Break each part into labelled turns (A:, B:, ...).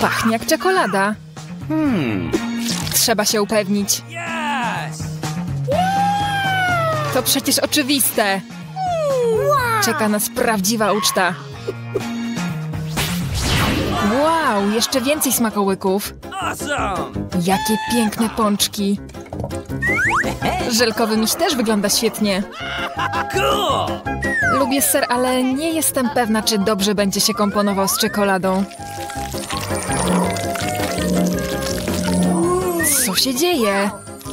A: Pachnie jak czekolada. Trzeba się upewnić. To przecież oczywiste. Czeka nas prawdziwa uczta. Wow, jeszcze więcej smakołyków. Jakie piękne pączki. Żelkowy miś też wygląda świetnie. Lubię ser, ale nie jestem pewna, czy dobrze będzie się komponował z czekoladą. Co się dzieje?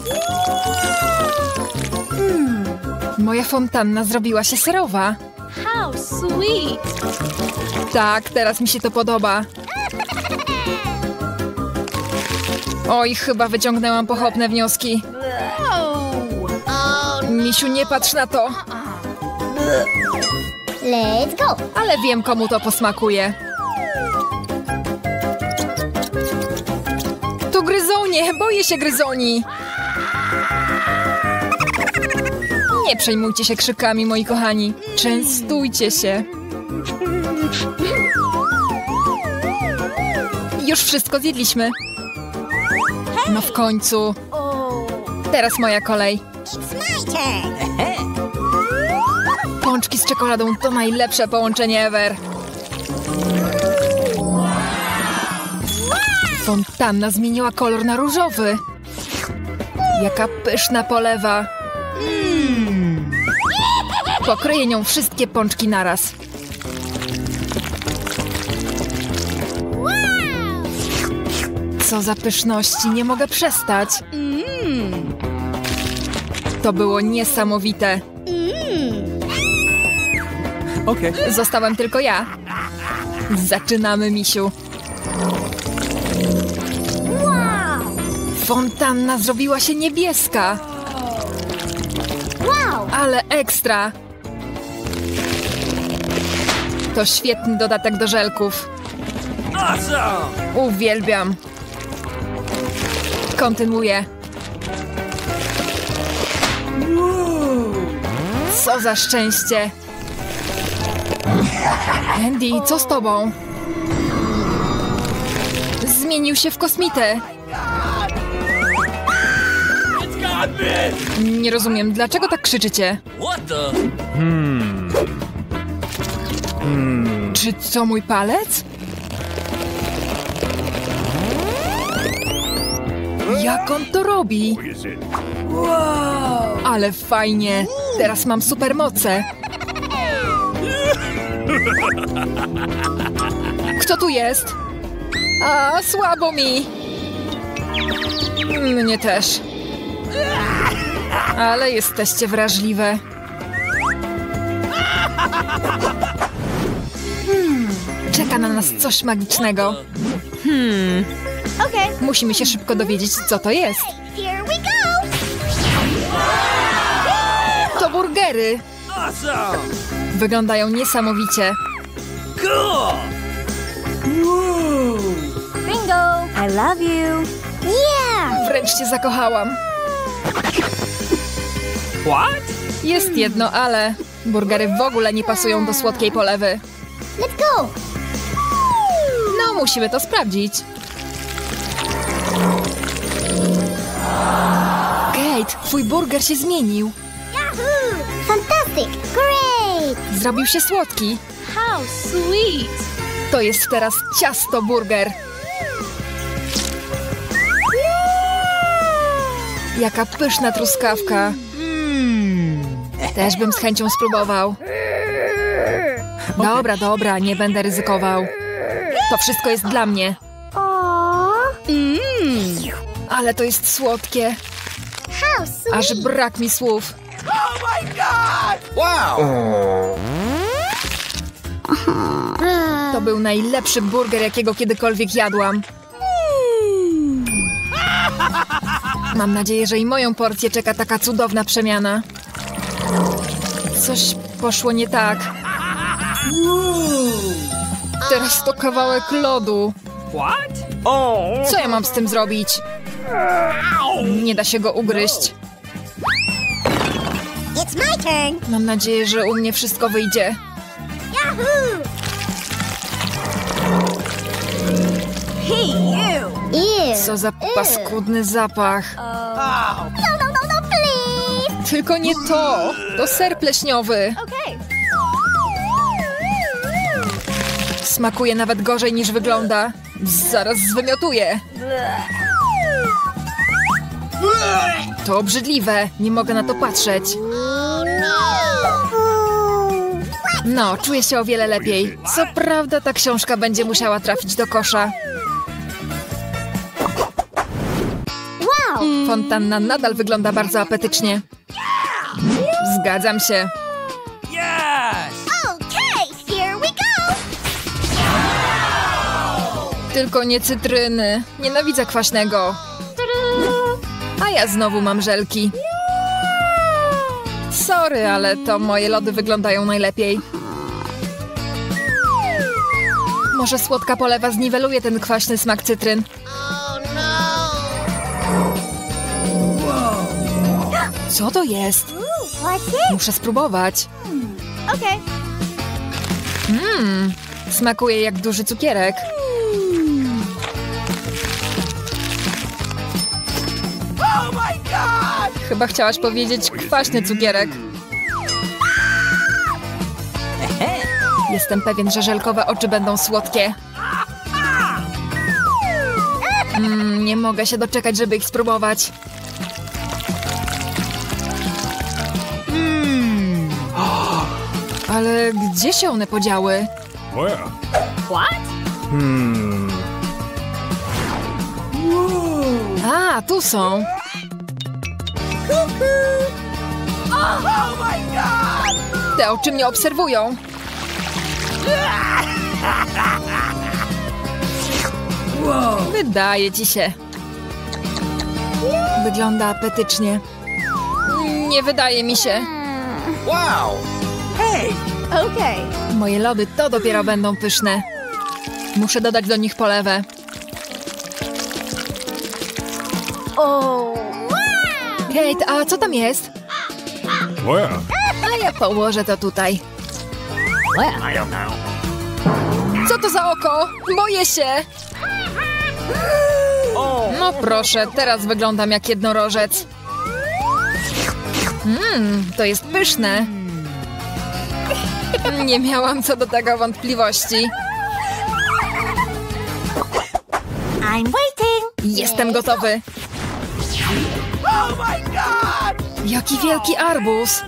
A: Moja fontanna zrobiła się serowa.
B: How sweet!
A: Tak, teraz mi się to podoba. Oj, chyba wyciągnęłam pochopne wnioski. Misiu, nie patrz na to.
B: Let's go!
A: Ale wiem, komu to posmakuje. To gryzonie, boję się gryzoni. Nie przejmujcie się krzykami, moi kochani. Częstujcie się. Już wszystko zjedliśmy. No w końcu. Teraz moja kolej. Pączki z czekoladą to najlepsze połączenie ever. Fontanna zmieniła kolor na różowy. Jaka pyszna polewa. Pokryję nią wszystkie pączki naraz. Co za pyszności, nie mogę przestać. To było niesamowite. Zostałem tylko ja. Zaczynamy, misiu. Fontanna zrobiła się niebieska. Ale ekstra. To świetny dodatek do żelków. Uwielbiam. Kontynuuję. Co za szczęście. Andy, co z tobą? Zmienił się w kosmitę. Nie rozumiem, dlaczego tak krzyczycie? Czy co, mój palec? Jak on to robi? Ale fajnie. Teraz mam supermoce. Kto tu jest? A, słabo mi. Mnie też. Ale jesteście wrażliwe. Czeka na nas coś magicznego.
B: Okay.
A: Musimy się szybko dowiedzieć, co to jest.
B: Here we go!
A: To burgery. Wyglądają niesamowicie.
B: Bingo! I love you! Yeah!
A: Wręcz się zakochałam. Jest jedno ale. Burgery w ogóle nie pasują do słodkiej polewy.
B: Let's go!
A: No, musimy to sprawdzić. Kate, twój burger się zmienił.
B: Yahoo! Fantastic! Great!
A: Zrobił się słodki.
B: How sweet!
A: To jest teraz ciasto burger. Jaka pyszna truskawka. Też bym z chęcią spróbował. Dobra, dobra, nie będę ryzykował. To wszystko jest dla mnie. Ale to jest słodkie.
B: How sweet!
A: Aż brak mi słów. To był najlepszy burger, jakiego kiedykolwiek jadłam. Mam nadzieję, że i moją porcję czeka taka cudowna przemiana. Coś poszło nie tak. Teraz to kawałek lodu. Co ja mam z tym zrobić? Nie da się go ugryźć.
B: It's my turn!
A: Mam nadzieję, że u mnie wszystko wyjdzie.
B: Yahoo! Ew.
A: Co za paskudny zapach.
B: No, please.
A: Tylko nie to. To ser pleśniowy.
B: Okay.
A: Smakuje nawet gorzej niż wygląda. Zaraz zwymiotuję. To obrzydliwe. Nie mogę na to patrzeć. No, czuję się o wiele lepiej. Co prawda ta książka będzie musiała trafić do kosza.
B: Wow.
A: Fontanna nadal wygląda bardzo apetycznie. Zgadzam się.
B: Okay, here we go.
A: Tylko nie cytryny. Nienawidzę kwaśnego. A ja znowu mam żelki. Sorry, ale to moje lody wyglądają najlepiej. Może słodka polewa zniweluje ten kwaśny smak cytryn. Co to jest?
B: What's it?
A: Muszę spróbować.
B: Okay.
A: Smakuje jak duży cukierek. Chyba chciałaś powiedzieć kwaśny cukierek. Jestem pewien, że żelkowe oczy będą słodkie. Nie mogę się doczekać, żeby ich spróbować. Ale gdzie się one podziały? A, tu są. Te oczy mnie obserwują. Wydaje ci się. Wygląda apetycznie. Nie wydaje mi się.
B: Okay.
A: Moje lody to dopiero będą pyszne. Muszę dodać do nich polewę.
B: Oh.
A: Kate, a co tam jest? A ja położę to tutaj. Co to za oko? Boję się! No proszę, teraz wyglądam jak jednorożec. To jest pyszne. Nie miałam co do tego wątpliwości.
B: I'm waiting.
A: Jestem gotowy. Jaki wielki arbuz.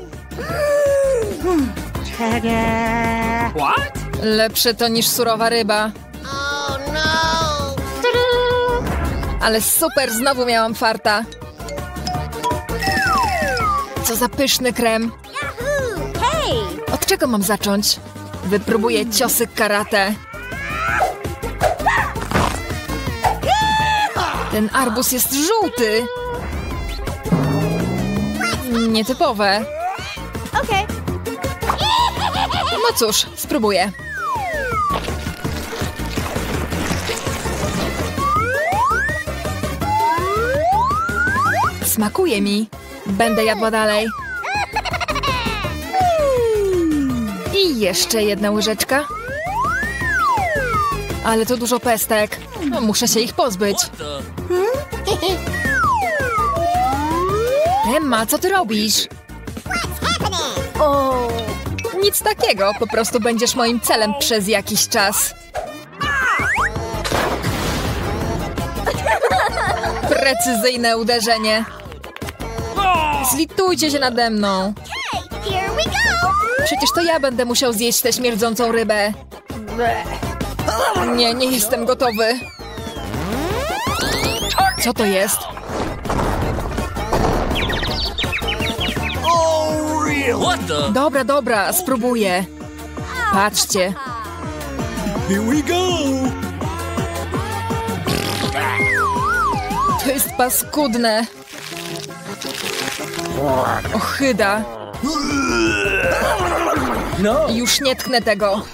A: Lepsze to niż surowa ryba. Ale super, znowu miałam farta. Co za pyszny krem.
B: Hey.
A: Od czego mam zacząć? Wypróbuję ciosy karate. Ten arbuz jest żółty. Nietypowe.
B: Okay.
A: No cóż, spróbuję. Smakuje mi. Będę jadła dalej. I jeszcze jedna łyżeczka. Ale to dużo pestek. No, muszę się ich pozbyć. Emma, co ty robisz?
B: Oh.
A: Nic takiego, po prostu będziesz moim celem przez jakiś czas. Precyzyjne uderzenie. Zlitujcie się nade mną.
B: Here we go.
A: Przecież to ja będę musiał zjeść tę śmierdzącą rybę. Nie jestem gotowy. Co to jest? Dobra, spróbuję. Patrzcie.
C: Here we go!
A: To jest paskudne. Ohyda.
C: No!
A: Już nie tknę tego.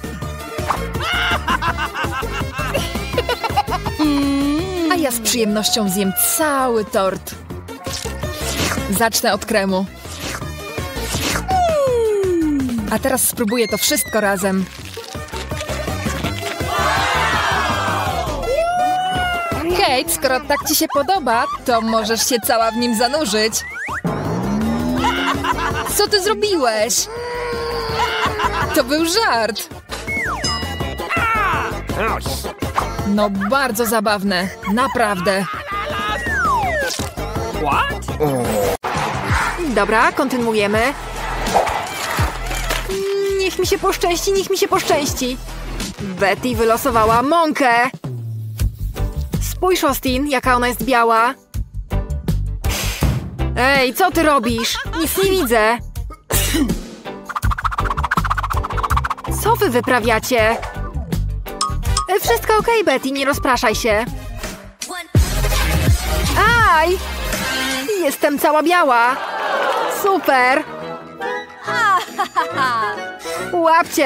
A: A ja z przyjemnością zjem cały tort. Zacznę od kremu. A teraz spróbuję to wszystko razem. Kate, skoro tak ci się podoba, to możesz się cała w nim zanurzyć. Co ty zrobiłeś? To był żart. No bardzo zabawne, naprawdę.
D: Dobra, kontynuujemy. Niech mi się poszczęści, niech mi się poszczęści. Betty wylosowała mąkę. Spójrz, Austin, jaka ona jest biała. Ej, co ty robisz? Nic nie widzę. Co wy wyprawiacie? Wszystko okej, Betty, nie rozpraszaj się. Aj! Jestem cała biała. Super. Łapcie.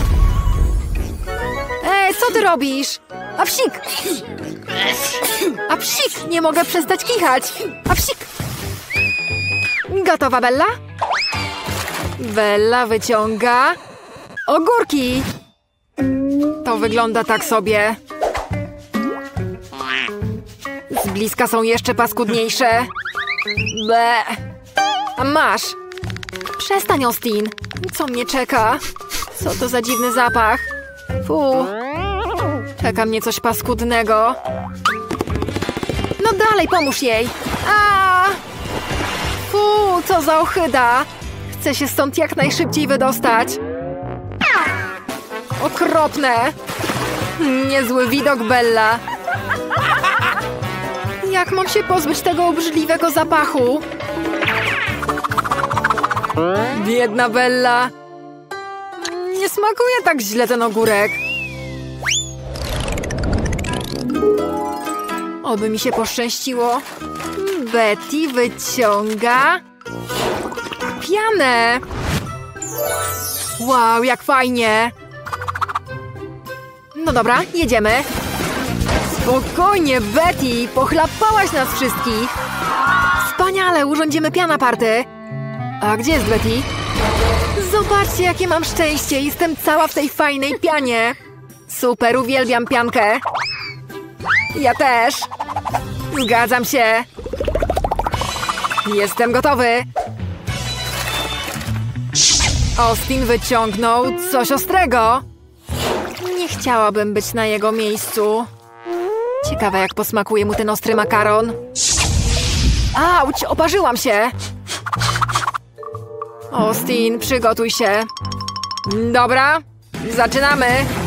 D: Ej, co ty robisz? A psik! A psik! Nie mogę przestać kichać. A psik! Gotowa, Bella? Bella wyciąga ogórki. To wygląda tak sobie. Z bliska są jeszcze paskudniejsze. Ble. A masz. Przestań, Austin. Co mnie czeka? Co to za dziwny zapach? Fu. Czeka mnie coś paskudnego. No dalej, pomóż jej. A! Fu, co za ohyda. Chcę się stąd jak najszybciej wydostać. Okropne. Niezły widok, Bella. Jak mam się pozbyć tego obrzydliwego zapachu? Biedna Bella. Nie smakuje tak źle ten ogórek. Oby mi się poszczęściło. Betty wyciąga pianę. Wow, jak fajnie. No dobra, jedziemy. Spokojnie, Betty, pochlapałaś nas wszystkich. Wspaniale, urządzimy piana party. A gdzie jest Betty? Zobaczcie, jakie mam szczęście. Jestem cała w tej fajnej pianie. Super, uwielbiam piankę. Ja też. Zgadzam się. Jestem gotowy. Austin wyciągnął coś ostrego. Nie chciałabym być na jego miejscu. Ciekawe, jak posmakuje mu ten ostry makaron. Auć, oparzyłam się. Austin, przygotuj się. Dobra, zaczynamy.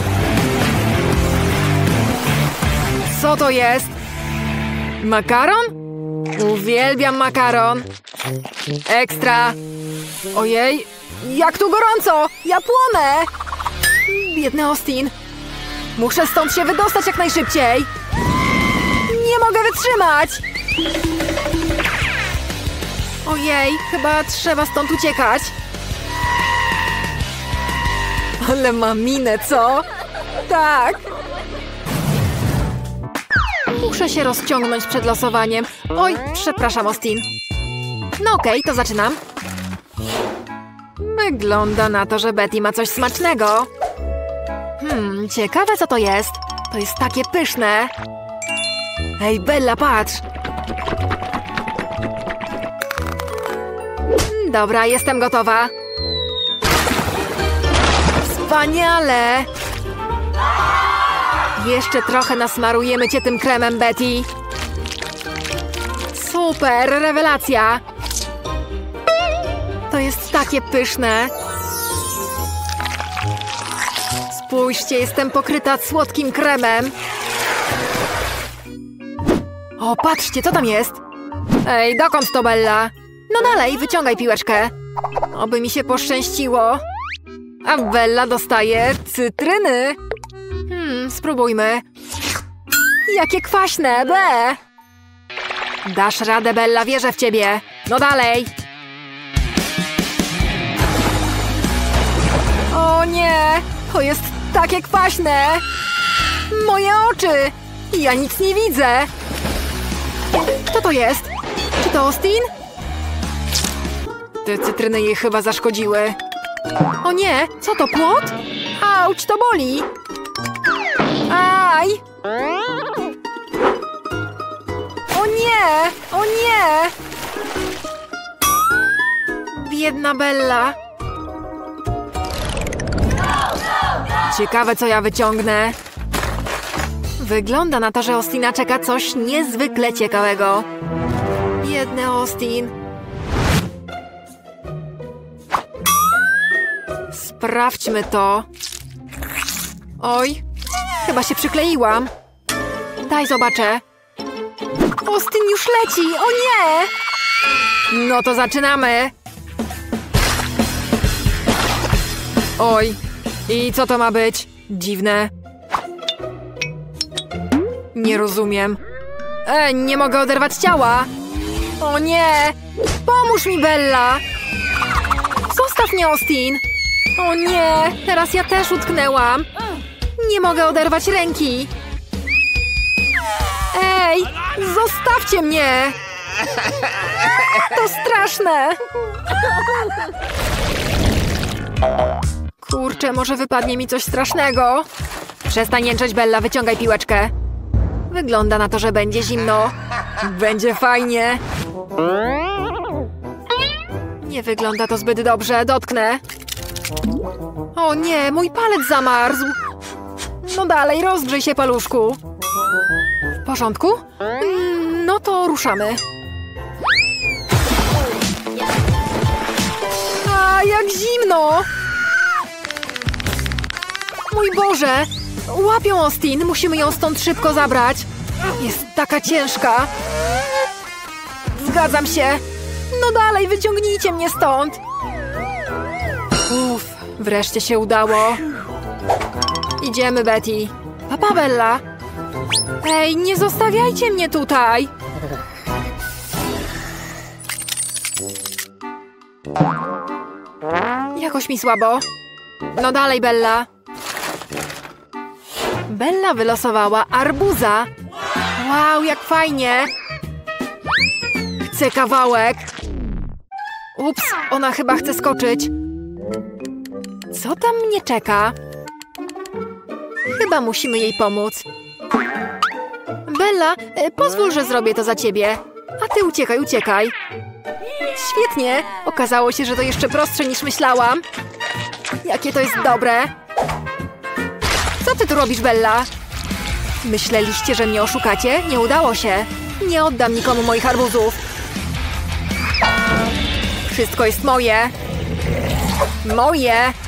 D: Co to jest? Makaron? Uwielbiam makaron. Ekstra. Ojej, jak tu gorąco! Ja płonę! Biedny Austin. Muszę stąd się wydostać jak najszybciej. Nie mogę wytrzymać! Ojej, chyba trzeba stąd uciekać. Ale ma minę, co? Tak. Muszę się rozciągnąć przed losowaniem. Oj, przepraszam, Austin. No okej, to zaczynam. Wygląda na to, że Betty ma coś smacznego. Ciekawe, co to jest. To jest takie pyszne. Ej, Bella, patrz. Dobra, jestem gotowa. Wspaniale! Jeszcze trochę nasmarujemy cię tym kremem, Betty. Super, rewelacja! To jest takie pyszne. Spójrzcie, jestem pokryta słodkim kremem. O, patrzcie, co tam jest? Ej, dokąd to, Bella? No dalej, wyciągaj piłeczkę. Oby mi się poszczęściło. A Bella dostaje cytryny. Spróbujmy. Jakie kwaśne, be! Dasz radę, Bella, wierzę w ciebie. No dalej. O nie, to jest takie kwaśne. Moje oczy. Ja nic nie widzę. Kto to jest? Czy to Austin? Te cytryny jej chyba zaszkodziły. O nie, co to, płot? Auć, to boli. Aj! Biedna Bella. Ciekawe, co ja wyciągnę. Wygląda na to, że Austina czeka coś niezwykle ciekawego. Biedny Austin. Sprawdźmy to. Oj, chyba się przykleiłam. Daj zobaczę. Austin już leci, o nie! No to zaczynamy. Oj, i co to ma być? Dziwne. Nie rozumiem. Nie mogę oderwać ciała. O nie! Pomóż mi, Bella! Zostaw mnie, Austin! O nie! Teraz ja też utknęłam. Nie mogę oderwać ręki. Ej! Zostawcie mnie! To straszne! Kurczę, może wypadnie mi coś strasznego. Przestań jęczeć, Bella, wyciągaj piłeczkę. Wygląda na to, że będzie zimno. Będzie fajnie. Nie wygląda to zbyt dobrze, dotknę. O nie, mój palec zamarzł. No dalej, rozgrzej się, paluszku. W porządku? No to ruszamy. A, jak zimno! Mój Boże! Łapią Austin, musimy ją stąd szybko zabrać. Jest taka ciężka. Zgadzam się. No dalej, wyciągnijcie mnie stąd. Uff, wreszcie się udało. Idziemy, Betty. Pa, Bella. Ej, nie zostawiajcie mnie tutaj. Jakoś mi słabo. No dalej, Bella. Bella wylosowała arbuza. Wow, jak fajnie. Chcę kawałek. Ups, ona chyba chce skoczyć. Co tam mnie czeka? Chyba musimy jej pomóc. Bella, pozwól, że zrobię to za ciebie. A ty uciekaj, uciekaj. Świetnie. Okazało się, że to jeszcze prostsze niż myślałam. Jakie to jest dobre. Co ty tu robisz, Bella? Myśleliście, że mnie oszukacie? Nie udało się. Nie oddam nikomu moich arbuzów. Wszystko jest moje. Moje.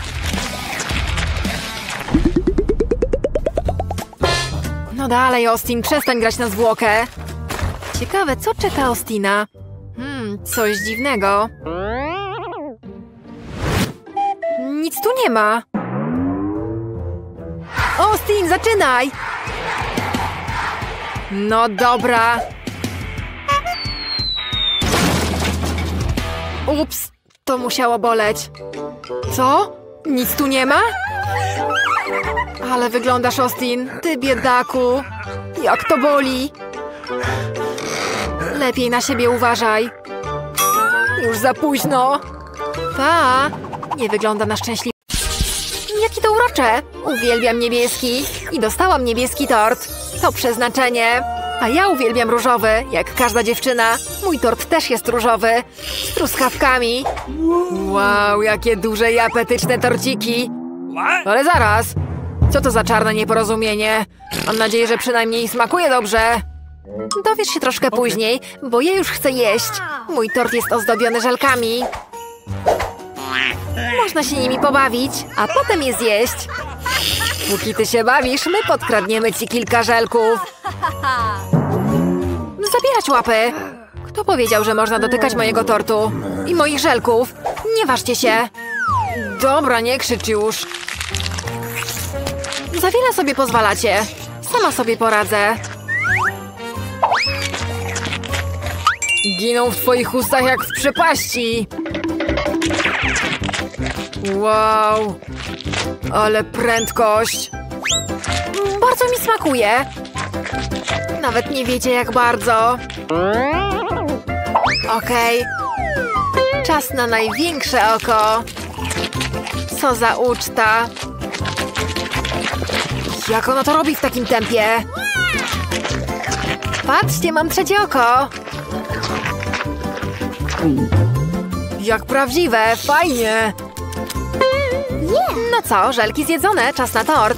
D: No dalej, Austin, przestań grać na zwłokę. Ciekawe, co czeka Austina? Coś dziwnego. Nic tu nie ma. Austin, zaczynaj! No dobra. Ups, to musiało boleć. Co? Nic tu nie ma? Ale wyglądasz, Austin, ty biedaku. Jak to boli. Lepiej na siebie uważaj. Już za późno. Pa, nie wygląda na szczęśliwie. Jakie to urocze. Uwielbiam niebieski. I dostałam niebieski tort. To przeznaczenie. A ja uwielbiam różowy, jak każda dziewczyna. Mój tort też jest różowy. Z truskawkami. Wow, jakie duże i apetyczne torciki. Ale zaraz. Co to za czarne nieporozumienie? Mam nadzieję, że przynajmniej smakuje dobrze. Dowiesz się troszkę później, bo ja już chcę jeść. Mój tort jest ozdobiony żelkami. Można się nimi pobawić, a potem je zjeść. Póki ty się bawisz, my podkradniemy ci kilka żelków. Zabierać łapy. Kto powiedział, że można dotykać mojego tortu? I moich żelków? Nie ważcie się. Dobra, nie krzycz już. Za wiele sobie pozwalacie. Sama sobie poradzę. Giną w twoich ustach jak w przepaści. Wow. Ale prędkość. Bardzo mi smakuje. Nawet nie wiecie, jak bardzo. Okej. Czas na największe oko. Co za uczta. Jak ona to robi w takim tempie? Patrzcie, mam trzecie oko. Jak prawdziwe, fajnie. No co, żelki zjedzone, czas na tort.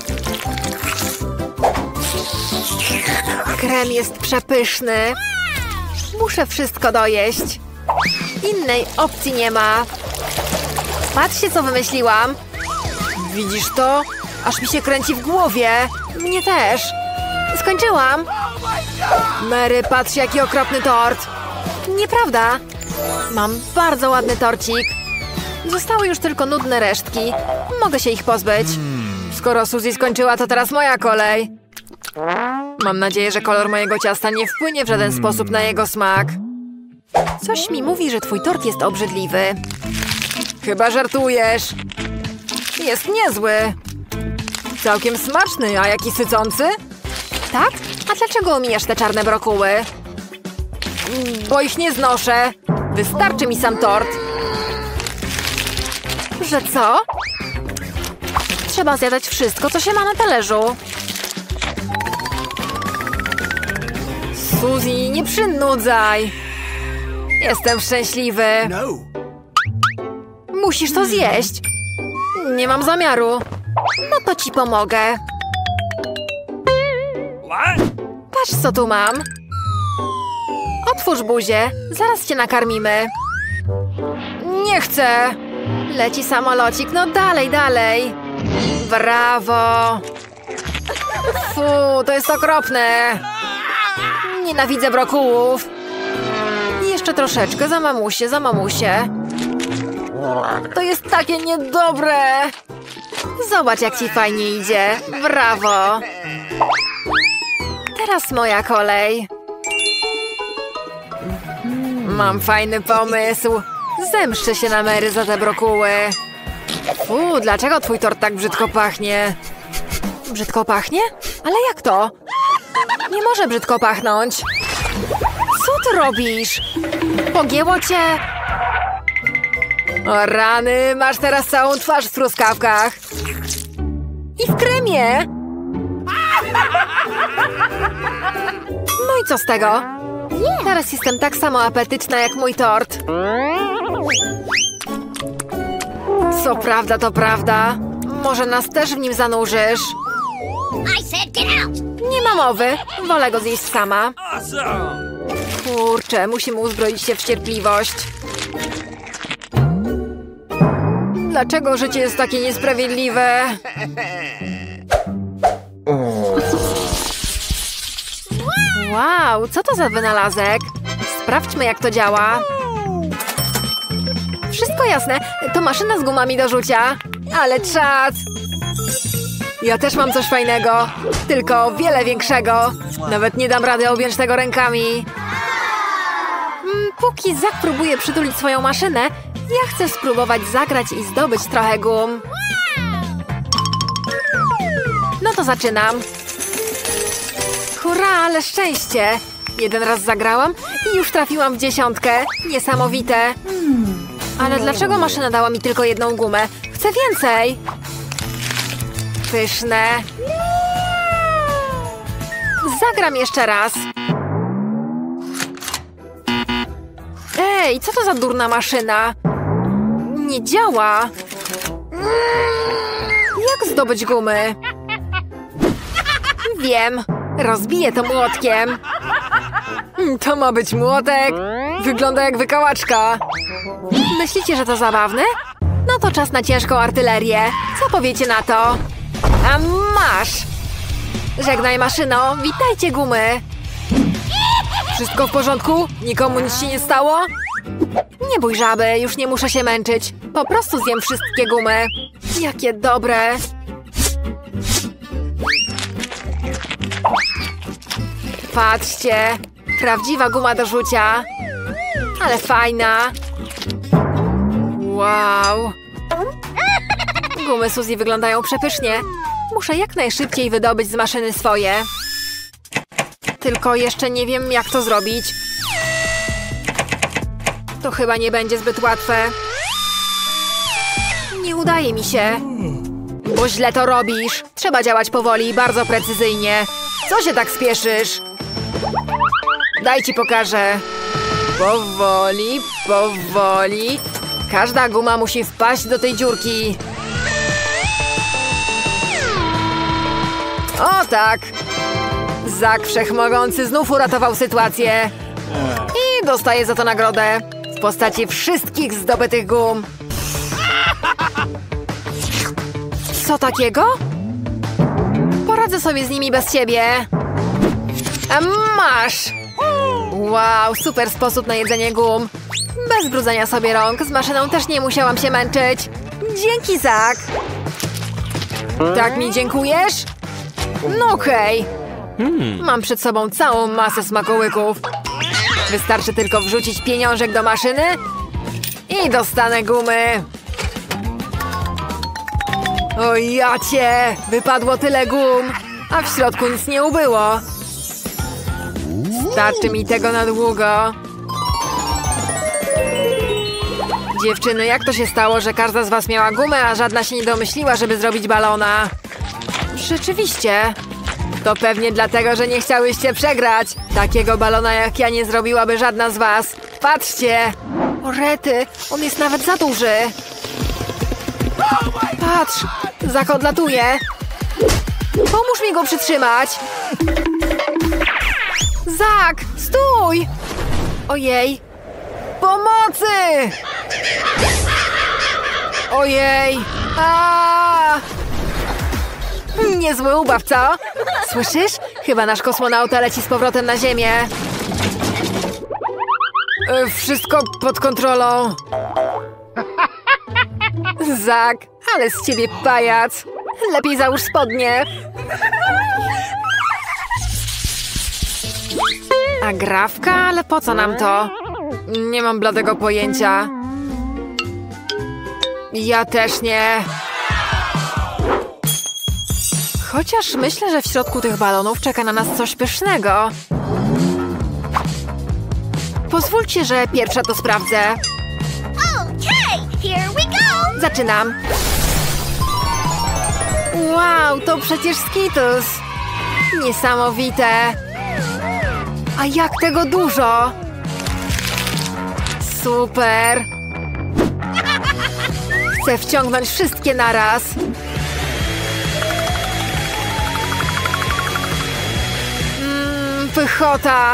D: Krem jest przepyszny. Muszę wszystko dojeść. Innej opcji nie ma. Patrzcie, co wymyśliłam. Widzisz to? Aż mi się kręci w głowie. Mnie też. Skończyłam. Mary, patrz, jaki okropny tort. Nieprawda. Mam bardzo ładny torcik. Zostały już tylko nudne resztki. Mogę się ich pozbyć. Skoro Suzy skończyła, to teraz moja kolej. Mam nadzieję, że kolor mojego ciasta nie wpłynie w żaden sposób na jego smak. Coś mi mówi, że twój tort jest obrzydliwy. Chyba żartujesz. Jest niezły. Całkiem smaczny, a jaki sycący? Tak? A dlaczego omijasz te czarne brokuły? Bo ich nie znoszę. Wystarczy mi sam tort. Że co? Trzeba zjadać wszystko, co się ma na talerzu. Suzy, nie przynudzaj. Jestem szczęśliwy. Musisz to zjeść. Nie mam zamiaru. No to ci pomogę. Patrz, co tu mam. Otwórz buzię. Zaraz cię nakarmimy. Nie chcę. Leci samolocik. No dalej, dalej. Brawo. Fu, to jest okropne. Nienawidzę brokułów. Jeszcze troszeczkę, za mamusię, za mamusię. To jest takie niedobre. Zobacz, jak ci fajnie idzie. Brawo. Teraz moja kolej. Mam fajny pomysł. Zemszczę się na Mary za te brokuły. Dlaczego twój tort tak brzydko pachnie? Brzydko pachnie? Ale jak to? Nie może brzydko pachnąć. Co ty robisz? Pogięło cię? O rany, masz teraz całą twarz w truskawkach. I w kremie. No i co z tego? Teraz jestem tak samo apetyczna jak mój tort. Co prawda, to prawda. Może nas też w nim zanurzysz. Nie ma mowy. Wolę go zjeść sama. Kurczę, musimy uzbroić się w cierpliwość. Dlaczego życie jest takie niesprawiedliwe? Wow, co to za wynalazek? Sprawdźmy, jak to działa. Wszystko jasne. To maszyna z gumami do rzucia. Ale czad! Ja też mam coś fajnego. Tylko o wiele większego. Nawet nie dam rady objąć tego rękami. Póki Zak próbuje przytulić swoją maszynę, ja chcę spróbować zagrać i zdobyć trochę gum. No to zaczynam. Hurra, ale szczęście! Jeden raz zagrałam i już trafiłam w 10. Niesamowite. Ale dlaczego maszyna dała mi tylko jedną gumę? Chcę więcej! Pyszne. Zagram jeszcze raz. Ej, co to za durna maszyna? Nie działa. Jak zdobyć gumy? Wiem. Rozbiję to młotkiem. To ma być młotek. Wygląda jak wykałaczka. Myślicie, że to zabawne? No to czas na ciężką artylerię. Co powiecie na to? A masz! Żegnaj, maszyno. Witajcie, gumy. Wszystko w porządku? Nikomu nic się nie stało? Nie bój, żaby. Już nie muszę się męczyć. Po prostu zjem wszystkie gumy. Jakie dobre. Patrzcie. Prawdziwa guma do rzucia. Ale fajna. Wow. Gumy Suzy wyglądają przepysznie. Muszę jak najszybciej wydobyć z maszyny swoje. Tylko jeszcze nie wiem, jak to zrobić. To chyba nie będzie zbyt łatwe. Nie udaje mi się. Bo źle to robisz. Trzeba działać powoli i bardzo precyzyjnie. Co się tak spieszysz? Daj ci pokażę. Powoli, powoli. Każda guma musi wpaść do tej dziurki. O tak! Zak Wszechmogący znów uratował sytuację. I dostaje za to nagrodę w postaci wszystkich zdobytych gum. Co takiego? Poradzę sobie z nimi bez ciebie. A masz! Wow, super sposób na jedzenie gum. Bez brudzenia sobie rąk, z maszyną też nie musiałam się męczyć. Dzięki, Zak. Tak mi dziękujesz? No okej. Mam przed sobą całą masę smakołyków. Wystarczy tylko wrzucić pieniążek do maszyny i dostanę gumy. O jacie! Wypadło tyle gum, a w środku nic nie ubyło. Starczy mi tego na długo. Dziewczyny, jak to się stało, że każda z was miała gumę, a żadna się nie domyśliła, żeby zrobić balona? Rzeczywiście. To pewnie dlatego, że nie chciałyście przegrać. Takiego balona jak ja nie zrobiłaby żadna z was. Patrzcie! O rety, on jest nawet za duży. Patrz, Zak odlatuje. Pomóż mi go przytrzymać. Zak, stój! Ojej! Pomocy! Ojej! A! Niezły ubaw, co? Słyszysz? Chyba nasz kosmonauta leci z powrotem na Ziemię. Wszystko pod kontrolą. Zak, ale z ciebie pajac. Lepiej załóż spodnie. Agrafka? Ale po co nam to? Nie mam bladego pojęcia. Ja też nie. Chociaż myślę, że w środku tych balonów czeka na nas coś pysznego. Pozwólcie, że pierwsza to sprawdzę.
B: Okay, here we go!
D: Zaczynam. Wow, to przecież Skittles. Niesamowite. A jak tego dużo! Super! Chcę wciągnąć wszystkie naraz. Pychota!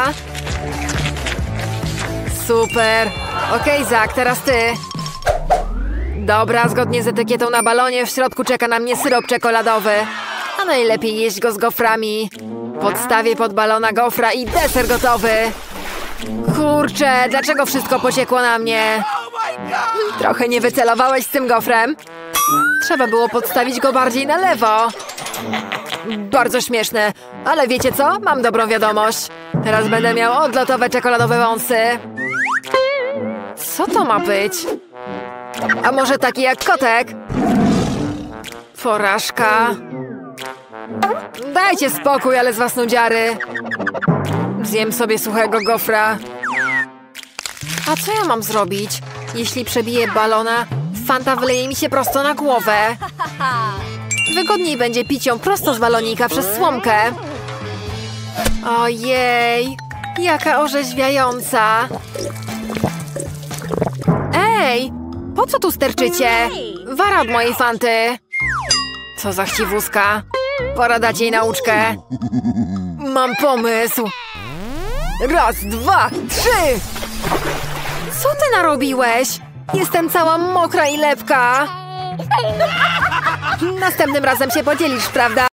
D: Super! Okej, Zak, teraz ty. Dobra, zgodnie z etykietą na balonie w środku czeka na mnie syrop czekoladowy. A najlepiej jeść go z goframi. Podstawię pod balona gofra i deser gotowy. Kurczę, dlaczego wszystko pociekło na mnie? Trochę nie wycelowałeś z tym gofrem. Trzeba było podstawić go bardziej na lewo. Bardzo śmieszne, ale wiecie co? Mam dobrą wiadomość. Teraz będę miał odlotowe czekoladowe wąsy. Co to ma być? A może taki jak kotek? Porażka. Dajcie spokój, ale z was nudziary. Zjem sobie suchego gofra. A co ja mam zrobić? Jeśli przebiję balona, Fanta wyleje mi się prosto na głowę. Wygodniej będzie pić ją prosto z balonika przez słomkę. Ojej, jaka orzeźwiająca. Ej, po co tu sterczycie? Wara od mojej Fanty. Co za chciwuska. Pora dać jej nauczkę. Mam pomysł. Raz, dwa, trzy. Co ty narobiłeś? Jestem cała mokra i lepka. Następnym razem się podzielisz, prawda?